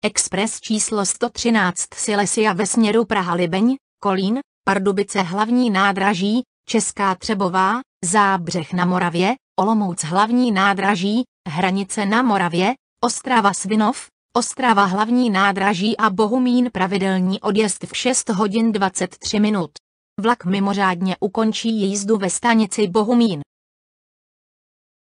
Expres číslo 113 Silesia ve směru Praha-Libeň, Kolín, Pardubice hlavní nádraží, Česká Třebová, Zábřeh na Moravě, Olomouc hlavní nádraží, Hranice na Moravě, Ostrava Svinov, Ostrava hlavní nádraží a Bohumín pravidelný odjezd v 6 hodin 23 minut. Vlak mimořádně ukončí jízdu ve stanici Bohumín.